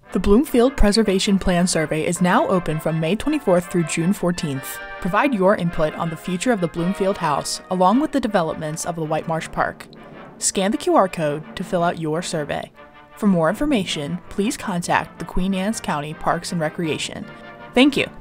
The Bloomfield Preservation Plan Survey is now open from May 24th through June 14th. Provide your input on the future of the Bloomfield House, along with the developments of the White Marsh Park. Scan the QR code to fill out your survey. For more information, please contact the Queen Anne's County Parks and Recreation. Thank you.